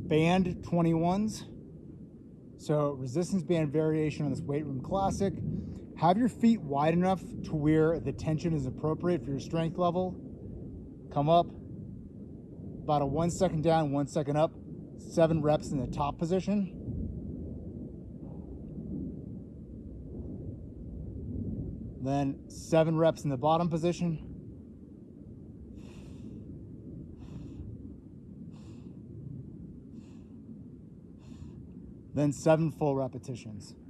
band 21's. So resistance band variation on this weight room classic. Have your feet wide enough to where the tension is appropriate for your strength level. Come up, about a 1 second down, 1 second up, 7 reps in the top position. Then 7 reps in the bottom position. Then 7 full repetitions.